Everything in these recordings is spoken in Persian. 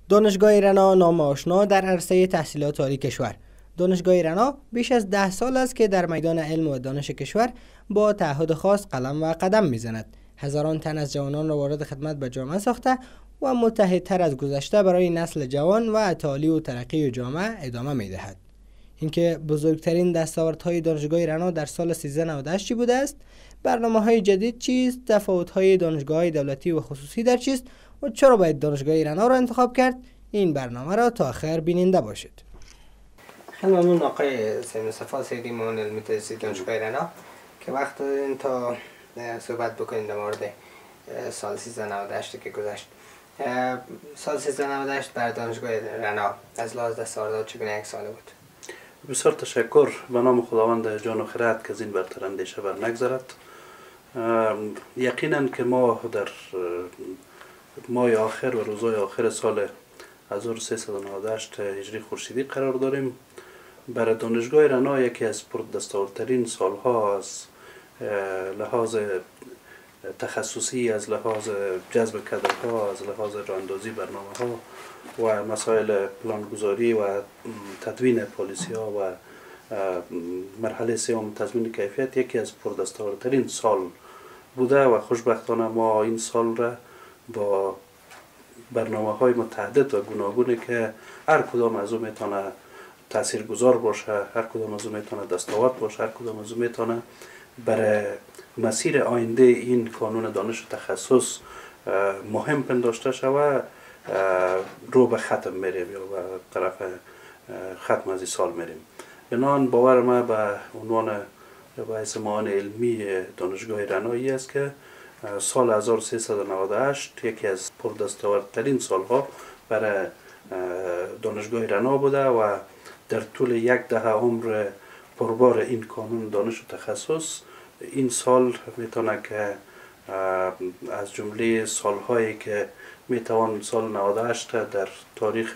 دانشگاه رنا نام آشنا در عرصه تحصیلات عالی کشور. دانشگاه رنا بیش از 10 سال است که در میدان علم و دانش کشور با تعهد خاص قلم و قدم میزند. هزاران تن از جوانان را وارد خدمت به جامعه ساخته و متحدتر از گذشته برای نسل جوان و تعالی و ترقی جامعه ادامه میدهد. اینکه بزرگترین دستاوردهای دانشگاه رنا در سال 1398 چی بوده است؟ برنامه‌های جدید چیست؟ تفاوت‌های دانشگاه‌های دولتی و خصوصی در چیست؟ و چرا باید دانشگاه رنا را انتخاب کرد؟ این برنامه را تا آخر بیننده باشید. خیلی ممنون آقای سید مصطفی سیدی معاون علمی تدریسی دانشگاه رنا که وقت دادین تا صحبت بکنید در مورد سال 1398 که گذشت. سال 1398 بر دانشگاه رنا از لحاظ دستاوردها چگونه یک ساله بود؟ بسیار تشکر. به نام خداوند جان و خرد که از این برتر اندیشه بر نگذرد. یقینا که ما در ماه آخر و روزهای آخر سال 1398 هجری خورشیدی قرار داریم. برای دانشگاه رنا یکی از پردستاوردترین سالها از لحاظ تخصصی، از لحاظ جذب کادرها، از لحاظ راهاندازی برنامه‌ها و مسائل پلانگذاری و تدوین پالیسی‌ها و مرحله سوم تضمین کیفیت یکی از پردستاوردترین سال بوده و خوشبختانه ما این سال را با برنامه‌های متعدد و گوناگونی که هر کدام از اون میتونه تاثیرگذار باشه، هر کدام از اون میتونه دستاورد باشه، هر کدام از اون میتونه برای مسیر آینده این کانون دانش و تخصص مهم پنداشته شود رو به ختم میریم یا به طرف ختم از این سال میریم. بنابراین باور ما به عنوان باعث معاون علمی دانشگاه رنایی است که سال 1398 یکی از پردستاوردترین سالها برای دانشگاه رنا بوده و در طول یک دهه عمر پربار این کانون دانش و تخصص این سال میتونه که از جمله سالهایی که میتوان سال 98 در تاریخ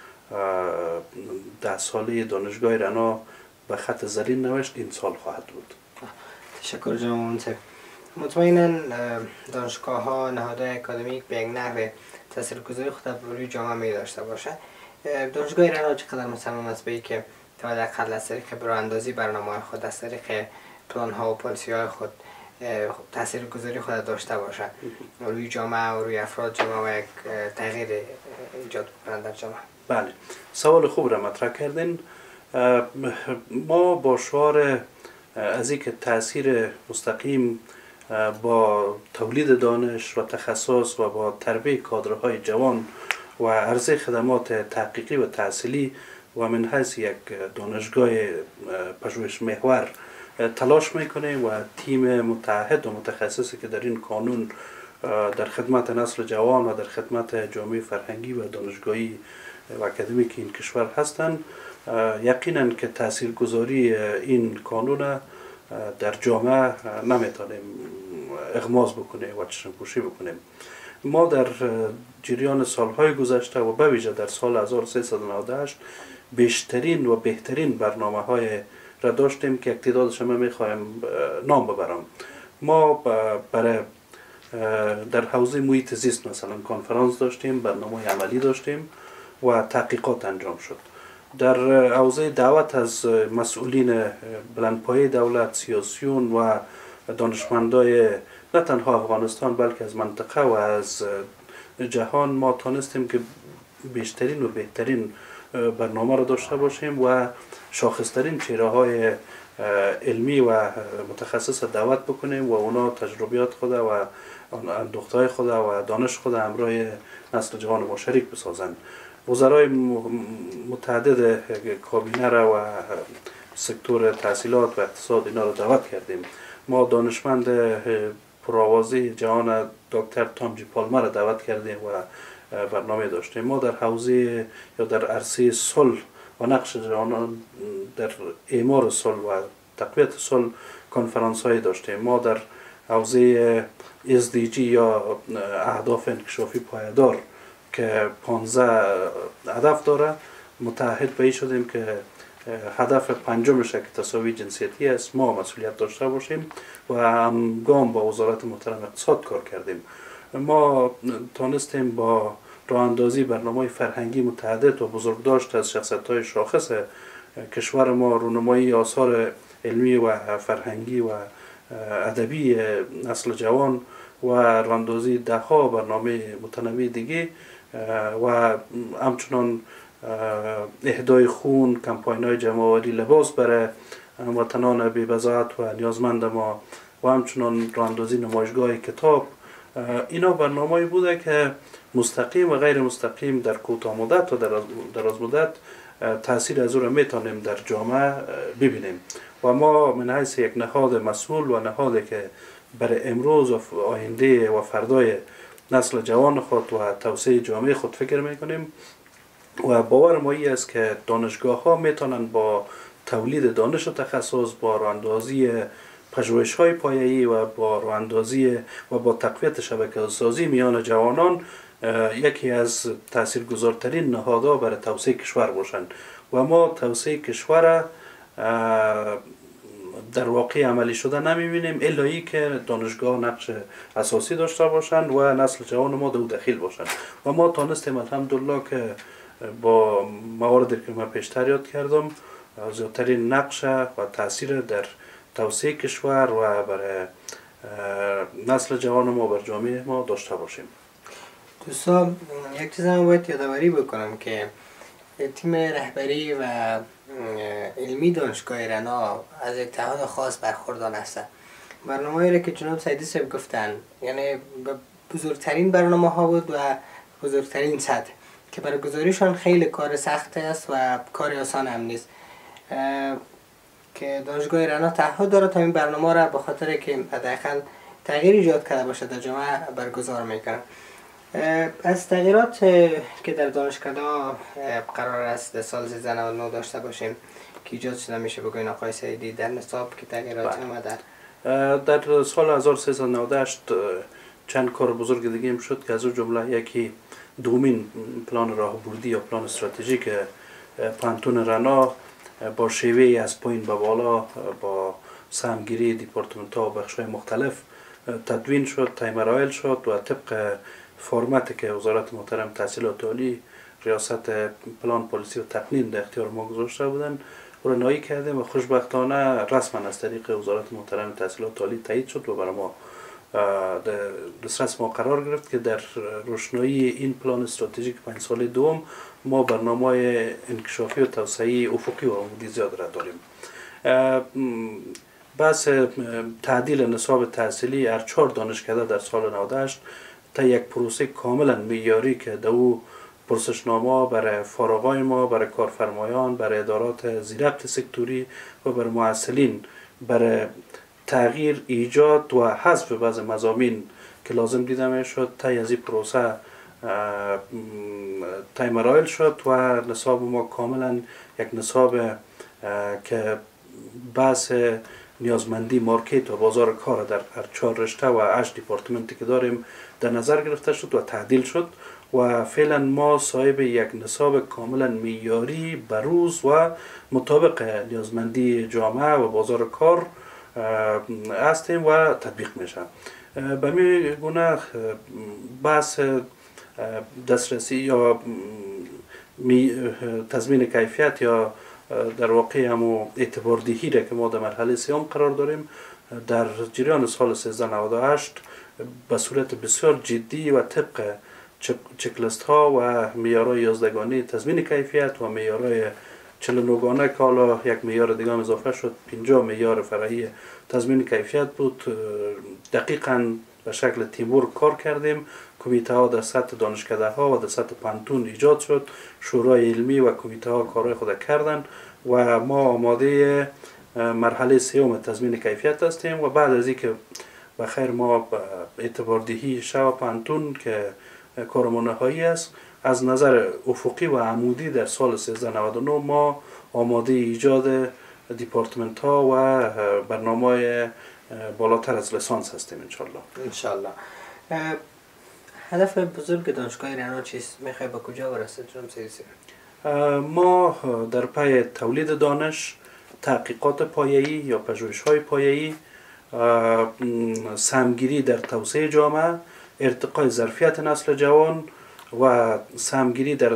10 ساله دانشگاه رنا به خط زرین نوشت این سال خواهد بود. تشکر جناب منصف. مطمئنا دانشگاه ها نهادهای اکادمیک به یک نحو تاثیرگذاری خود روی جامعه می داشته باشه. دانشگاه رنا چقدر مصمم است به اینکه تا حداقل از طریق براندازی برنامه‌های خود، از طریق پلان ها و پالیسی های خود تاثیرگذاری خود داشته باشه روی جامعه و روی افراد جامعه و یک تغییر ایجاد کنند در جامعه؟ بله، سوال خوب را مطرح کردین. ما با شعار از اینکه تاثیر مستقیم با تولید دانش و تخصص و با تربیت کادرهای جوان و عرضه خدمات تحقیقی و تحصیلی و من حیث یک دانشگاه پژوهش محور تلاش میکنیم و تیم متعهد و متخصصی که در این کانون در خدمت نسل جوان و در خدمت جامعه فرهنگی و دانشگاهی و اکادمیک این کشور هستند، یقینا که تاثیرگذاری این کانون در جامعه نمیتونیم اغماض بکنیم و چشم‌پوشی بکنیم. ما در جریان سالهای گذشته و به ویژه در سال 1398 بیشترین و بهترین برنامه‌های را داشتیم که تعدادش هم میخوایم نام ببرم. ما برای در حوزه محیط زیست مثلا کنفرانس داشتیم، برنامه عملی داشتیم و تحقیقات انجام شد. در حوزه دعوت از مسئولین بلندپایه دولت، سیاسیون و دانشمندای نه تنها افغانستان بلکه از منطقه و از جهان ما تانستیم که بیشترین و بهترین برنامه را داشته باشیم و شاخصترین چهره های علمی و متخصص دعوت بکنیم و اونا تجربیات خود و اندوختهای خود و دانش خود همراه نسل جوان ما شریک بسازند. وزرای متعدد کابینه را و سکتور تحصیلات و اقتصاد اینا را دعوت کردیم. ما دانشمند پرآوازی جهان دکتر تامجی پالمر را دعوت کردیم و برنامه داشتیم. ما در حوزه یا در عرصه صلح و نقش جوانان در اعمار صلح و تقویت صلح کنفرانس های داشتیم. ما در حوزه SDG یا اهداف انکشافی پایدار که 15 هدف داره متحد به این شدیم که هدف پنجمش که تساوی جنسیتی است ما مسئولیت داشته باشیم و همگام با وزارت محترم اقتصاد کار کردیم. ما تانستیم با راه اندازی برنامه فرهنگی متعدد و بزرگداشت از شخصیت‌های شاخص کشور ما، رونمایی آثار علمی و فرهنگی و ادبی نسل جوان و راندازی ده‌ها برنامه متنوع دیگه و همچنان اهدای خون، کمپاین‌های جمع‌آوری لباس برای هموطنان بی‌بضاعت و نیازمند ما و همچنان راندازی نمایشگاه کتاب. اینا برنامه‌ای بوده که مستقیم و غیر مستقیم در کوتاه مدت و دراز مدت تاثیر از او را میتونیم در جامعه ببینیم و ما من حیث یک نهاد مسئول و نهادی که برای امروز و آینده و فردای نسل جوان خود و توسعه جامعه خود فکر میکنیم و باور ما این است که دانشگاه ها میتونن با تولید دانش و تخصص، با راهاندازی پژوهش‌های پایه‌ای و با راهاندازی و با تقویت شبکه‌سازی میان جوانان یکی از تاثیرگذارترین نهادها برای توسعه کشور باشند و ما توسعه کشور در واقع عملی شده نمیبینیم الا ای که دانشگاه نقش اساسی داشته باشند و نسل جوان ما دو دخیل باشند و ما تانستیم الحمدلله که با مواردی که من پیشتر یاد کردم زیادترین نقش و تاثیر در توسعه کشور و برای نسل جوان ما بر جامعه ما داشته باشیم. دوستان یک چیز هم باید یادآوری بکنم که تیم رهبری و علمی دانشگاه رنا از یک اتحاد خاص برخوردار هستند. برنامه‌ای را که جناب سعیدی صاحب گفتن یعنی بزرگترین برنامه ها بود و بزرگترین سطح که برای گزاریشان خیلی کار سخت است و کار آسان هم نیست که دانشگاه رنا تعهد داره تا این برنامه را به خاطر که حداقل تغییر ایجاد کرده باشه در جامعه برگزار میکنه. از تغییرات که در دانشکده قرار است در سال 1399 داشته باشیم که ایجاد شده میشه بگوین آقای سعیدی در نصاب که تغییرات اومده؟ در سال 1398 چند کار بزرگ دیگه هم شد که از اون جمله یکی دومین پلان راهبردی یا پلان استراتژیک پانتون رنا با شیوه از پایین به بالا با سهمگیری دیپارتمنت ها و بخش های مختلف تدوین شد، تایمرایل شد و طبق فرمتی که وزارت محترم تحصیلات عالی ریاست پلان پلیسی و تقنین در اختیار ما گذاشته بودن رانایی کردیم و خوشبختانه رسما از طریق وزارت محترم تحصیلات عالی تایید شد و برای ما دسترس ما قرار گرفت که در روشنایی این پلان استراتژیک 5 ساله دوم ما برنامه انکشافی و توسعه افقی و عمودی زیاد را داریم. بحث تعدیل نصاب تحصیلی هر 4 دانشکده در سال 98 تا یک پروسه کاملا معیاری که دو پرسشنامه برای فارغای ما، برای کارفرمایان، برای ادارات زیربط سکتوری و برای معسلین برای تغییر ایجاد و حذف بعض مضامین که لازم دیده میشد تا از این پروسه تایمرایل شد و نصاب ما کاملا یک نصاب که بحث نیازمندی مارکت و بازار کار در هر 4 رشته و 8 دیپارتمنتی که داریم در نظر گرفته شد و تعدیل شد و فعلا ما صاحب یک نصاب کاملا معیاری بروز و مطابق نیازمندی جامعه و بازار کار هستیم و تطبیق میشه. به می گونه بحث دسترسی یا تضمین کیفیت یا در واقع همو اعتباردهی را که ما در مرحله سوم قرار داریم در جریان سال 1398 به صورت بسیار جدی و طبق چکلیست ها و معیارهای 11گانه تضمین کیفیت و معیارهای 49گانه که حالا یک معیار دیگه اضافه شد 50 معیار فرعی تضمین کیفیت بود دقیقاً به شکل تیمور کار کردیم. کمیته ها در سطح دانشکده ها و در سطح پانتون ایجاد شد، شورای علمی و کمیته ها کارهای خود کردن و ما آماده مرحله سوم تضمین کیفیت هستیم و بعد از اینکه بخیر ما اعتباردهی شو پانتون که کارمون نهایی است از نظر افقی و عمودی در سال 1399 ما آماده ایجاد دیپارتمنت ها و برنامه بالاتر از لیسانس هستیم انشالله. هدف بزرگ دانشگاه رنا چیست؟ میخوای به کجا برسه جناب سعیدی؟ ما در پی تولید دانش، تحقیقات پایه‌ای یا پژوهش‌های پایه‌ای، سهمگیری در توسعه جامعه، ارتقای ظرفیت نسل جوان و سهمگیری در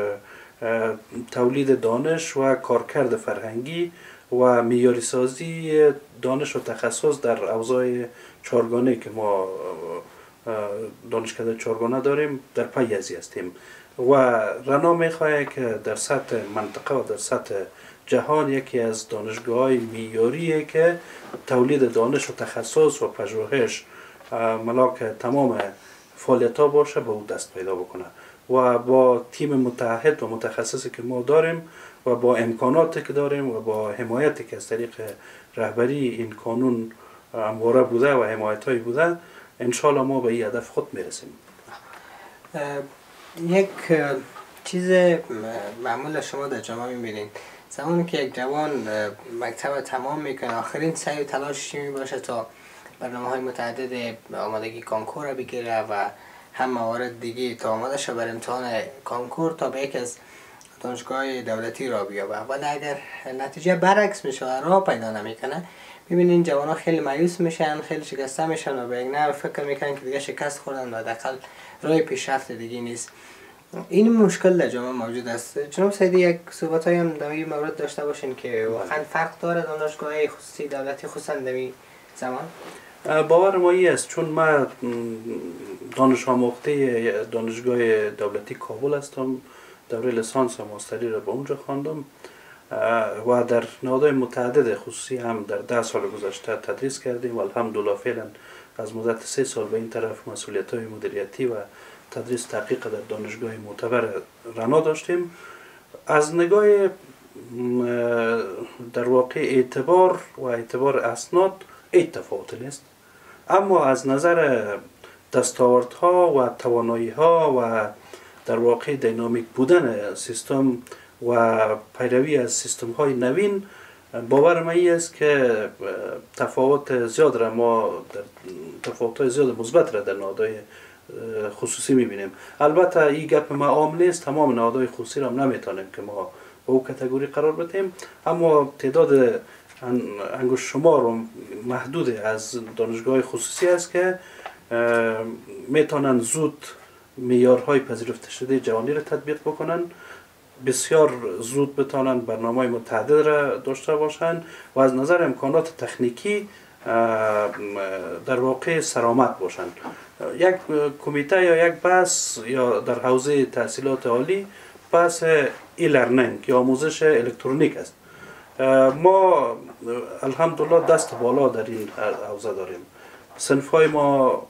تولید دانش و کارکرد فرهنگی و معیاری سازی دانش و تخصص در اوضاع چهارگانه که ما دانشکده چهارگانه داریم در پی ازی هستیم و رنا میخواهد که در سطح منطقه و در سطح جهان یکی از دانشگاه‌های معیاریه که تولید دانش و تخصص و پژوهش ملاک تمام فعالیت‌ها باشه به او دست پیدا بکنه و با تیم متحد و متخصصی که ما داریم و با امکاناتی که داریم و با حمایتی که از طریق رهبری این قانون همواره بوده و حمایت‌های بوده انشالله ما به این هدف خود میرسیم. یک چیز معمول شما در جامعه میبینید زمانی که یک جوان مکتب تمام میکنه آخرین سعی و تلاشش می باشه تا برنامه‌های متعدد آمادگی کنکور را بگیره و هم موارد دیگه تا آماده شه بر امتحان کنکور تا به یک از دانشگاه دولتی را بیابه، ولی اگر نتیجه برعکس میشه و راه پیدا نمیکنه میبینین جوانا خیلی مایوس میشن، خیلی شکسته میشن و به یک نوع فکر میکنن که دیگه شکست خوردن و حداقل راه پیشرفت دیگه نیست. این مشکل در جامعه موجود است. جناب سیدی یک صحبتایی هم در این مورد داشته باشین که واقعا فرق داره دانشگاه خصوصی دولتی خصوصا در این زمان؟ باور ما این است چون من دانش آموخته دانشگاه دولتی کابل هستم، دوره لیسانس و ماستری را به اونجا خواندم و در نهادهای متعدد خصوصی هم در 10 سال گذشته تدریس کردیم و الحمدلله فعلا از مدت 3 سال به این طرف مسئولیت‌های مدیریتی و تدریس تحقیق در دانشگاه معتبر رنا داشتیم. از نگاه در واقع اعتبار اسناد هیچ تفاوتی نیست، اما از نظر دستاوردها و توانایی‌ها و در واقع دینامیک بودن سیستم و پیروی از سیستم‌های نوین باور من است که تفاوت زیاد را ما تفاوت‌های زیاد مثبت را در نهادهای خصوصی می‌بینیم. البته این گپ ما عام نیست، تمام نهادهای خصوصی را نمی‌تونیم که ما به او کاتگوری قرار بدیم، اما تعداد انگشت شمار و محدود از دانشگاه خصوصی است که میتونن زود معیارهای پذیرفته شده جهانی را تطبیق بکنن، بسیار زود بتونن برنامه‌های متعدد را داشته باشند و از نظر امکانات تکنیکی در واقع سرآمد باشند. یک کمیته یا یک بحث یا در حوزه تحصیلات عالی بحث ای-لرنینگ یا آموزش الکترونیک است. ما الحمدلله دست بالا در این حوزه داریم. صنف‌های ما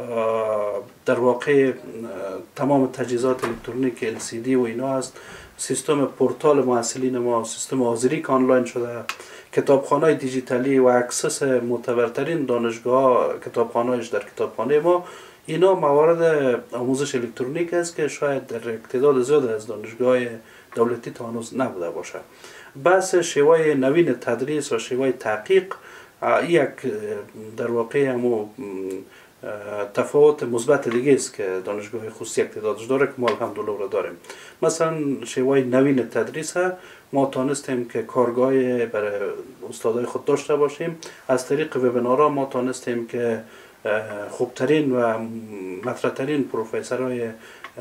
در واقع تمام تجهیزات الکترونیک LCD و اینا هست. سیستم پورتال محصلین ما سیستم حاضری که آنلاین شده، کتابخانه‌های دیجیتالی و اکسس معتبرترین دانشگاه کتابخانه‌اش در کتابخانه ما، اینا موارد آموزش الکترونیک است که شاید در تعداد زیاد از دانشگاه دولتی تا هنوز نبوده باشه. بحث شیوه نوین تدریس و شیوه تحقیق یک در واقع همو تفاوت مثبت دیگه است که دانشگاه خصوصی تعدادش داره که ما الحمدلله را داریم. مثلا شیوه نوین تدریس ما تانستیم که کارگاه برای استادای خود داشته باشیم. از طریق وبینارها ما تانستیم که خوبترین و مطرحترین پروفسورهای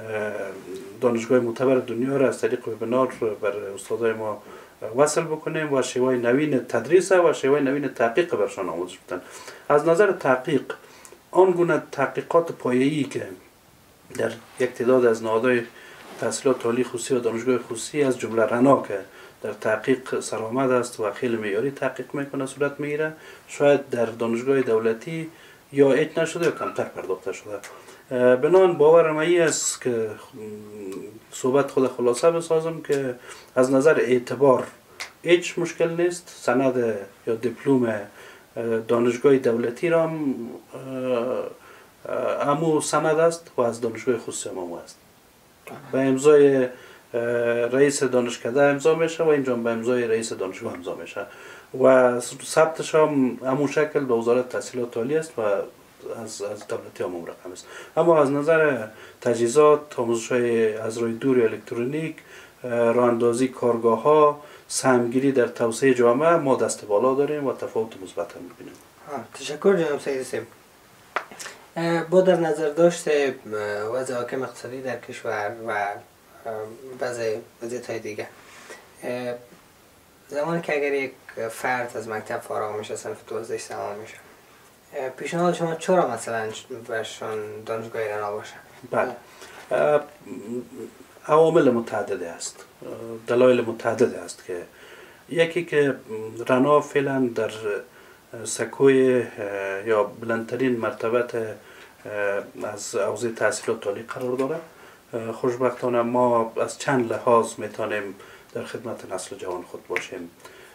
دانشگاه معتبر دنیا را از طریق وبینار برای استادای ما وصل بکنیم و شیوه نوین تدریس و شیوه نوین تحقیق برشان آموزش بدن. از نظر تحقیق آن گونه تحقیقات پایه‌ای که در یک تعداد از نهادهای تحصیلات عالی خصوصی و دانشگاه خصوصی از جمله رنا که در تحقیق سرآمد است و خیلی معیاری تحقیق میکنه صورت میگیره، شاید در دانشگاه دولتی یا هیچ نشده یا کمتر پرداخته شده. بنابراین باور من است که صحبت خود خلاصه بسازم که از نظر اعتبار هیچ مشکل نیست. سند یا دیپلم دانشگاه دولتی را همو سند است و از دانشگاه خصوصی هم است. به امضای رئیس دانشکده امضا میشه و اینجا به امضای رئیس دانشگاه امضا میشه و ثبتش هم همون شکل به وزارت تحصیلات عالی است و از دولتی هم رقم است. اما از نظر تجهیزات، آموزش‌های از راه دور الکترونیک، راه اندازی کارگاه ها، سهمگیری در توسعه جامعه ما دست بالا داریم و تفاوت مثبت هم می‌بینیم. تشکر جناب سید سیم. با در نظر داشت وضع حاکم اقتصادی در کشور و وضعیت‌های دیگه، زمانی که اگر یک فرد از مکتب فارغ میشه، صنف 12 تمام میشه، پیشنهاد شما چرا مثلا برشان دانشگاه رنا باشه؟ بله، عوامل متعددی است، دلایل متعددی است که یکی که رنا فعلا در سکوی یا بلندترین مرتبت از حوزه تحصیلات عالی قرار داره. خوشبختانه ما از چند لحاظ میتونیم در خدمت نسل جوان خود باشیم.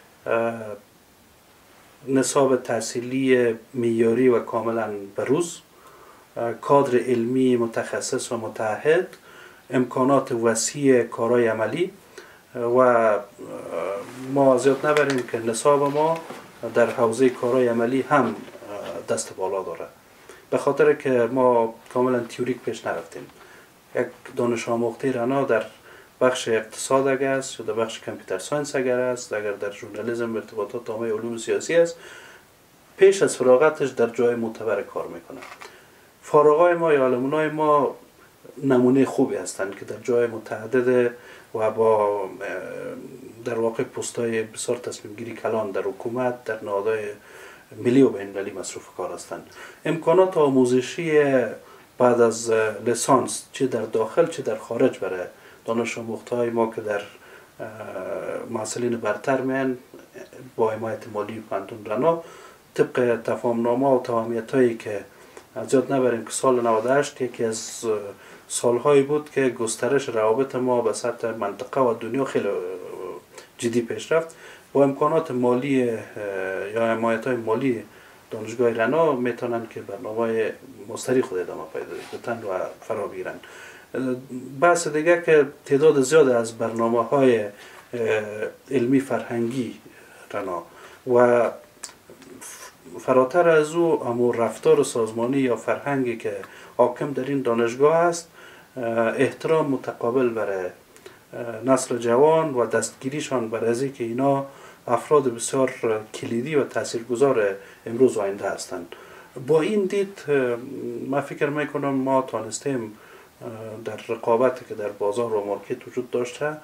نصاب تحصیلی معیاری و کاملا بروز، کادر علمی متخصص و متعهد، امکانات وسیع کارهای عملی و ما زیاد نبریم که نصاب ما در حوزه کارهای عملی هم دست بالا داره، به خاطر که ما کاملا تئوریک پیش نرفتیم. یک دانش آموخته رنا در بخش اقتصاد اگر است یا در بخش کامپیوتر ساینس اگر است، اگر در ژورنالیسم ارتباطات عامه علوم سیاسی است، پیش از فراغتش در جای معتبر کار میکنه. فارغای ما یا علمونای ما نمونه خوبی هستند که در جای متعدد و با در واقع پست‌های بسیار تصمیم گیری کلان در حکومت، در نهادهای ملی و بین‌المللی مصروف کار هستند. امکانات آموزشی بعد از لیسانس چه در داخل چه در خارج برای دانش آموخته‌های ما که در محصلین برتر میان با حمایت مالی پانتون رنا، طبق تفاهم‌نامه و توهمیت‌هایی که زیاد نبریم که سال 98 یکی از سالهایی بود که گسترش روابط ما به سطح منطقه و دنیا خیلی جدی پیش رفت. با امکانات مالی یا حمایت‌های مالی دانشگاه رنا میتونن که برنامه مستری خود ادامه پیدا بدن و فرا بگیرن. بحث دیگه که تعداد زیاد از برنامه‌های علمی فرهنگی رنا و فراتر از او امو رفتار سازمانی یا فرهنگی که حاکم در این دانشگاه است، احترام متقابل برای نسل جوان و دستگیریشان برای از که اینا افراد بسیار کلیدی و تاثیرگذار امروز و آینده هستند. با این دید من فکر میکنم ما تانستیم در رقابتی که در بازار و مارکت وجود داشته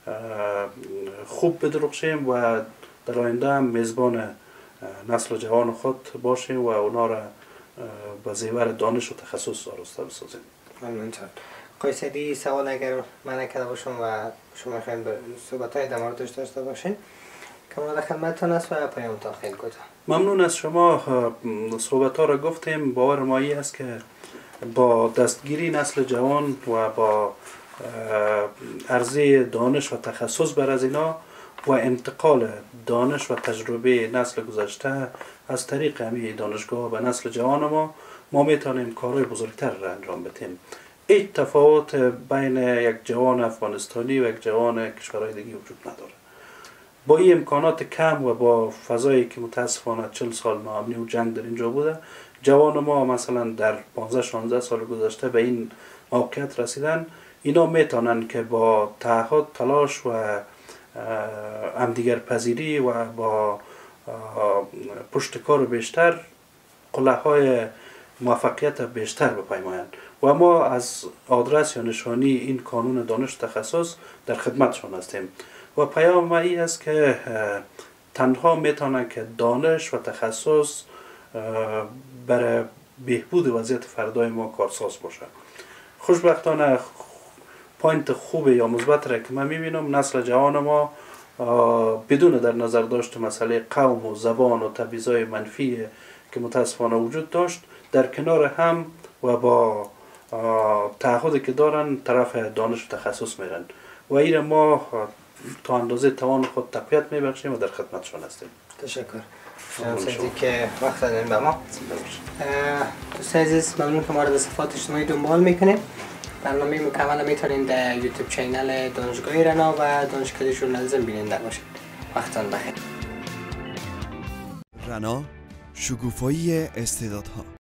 خوب بدرخشیم و در آینده هم میزبان نسل جوان خود باشیم و اونا را به زیور دانش و تخصص آراسته بسازیم. ممنون. آقای سعیدی، سوال اگر من نکرده باشم و شما خیلی صحبت‌های در موردش داشته باشین که مورد خدمتتان است و پیامتان خیلی کوتاه. ممنون از شما. صحبت‌ها را گفتیم. باور ما است که با دستگیری نسل جوان و با عرضه دانش و تخصص بر از اینا و انتقال دانش و تجربه نسل گذشته از طریق همین دانشگاه به نسل جوان ما میتونیم کارهای بزرگتر را انجام بدیم. هیچ تفاوت بین یک جوان افغانستانی و یک جوان کشورهای دیگه وجود نداره. با این امکانات کم و با فضایی که متاسفانه 40 سال ناامنی و جنگ در اینجا بوده، جوان ما مثلا در 15-16 سال گذشته به این موقعیت رسیدن. اینا میتونن که با تعهد، تلاش و همدیگر پذیری و با پشتکار بیشتر قله‌های موفقیت بیشتر بپیمایند و ما از آدرس یا نشانی این کانون دانش تخصص در خدمتشون هستیم و پیام ما این است که تنها میتونن که دانش و تخصص برای بهبود وضعیت فردای ما کارساز باشه. خوشبختانه پوینت خوب یا مثبت را که من میبینم، نسل جوان ما بدون در نظر داشت مسئله قوم و زبان و تبعیض‌های منفی که متاسفانه وجود داشت، در کنار هم و با تعهدی که دارن طرف دانش و تخصص میرن و این ما تا اندازه توان خود تقویت میبخشیم و در خدمتشون هستیم. تشکر. سعیدی که وقت دادین به ما. دوستان عزیز، ممنون که ما را به صفحات اجتماعی دنبال میکنیم. برنامه مکمل میتونین در یوتیوب چینل دانشگاه رنا و دانشکده ژورنالیسم بیننده باشید. وقتتان بخیر. رنا، شکوفایی استعدادها.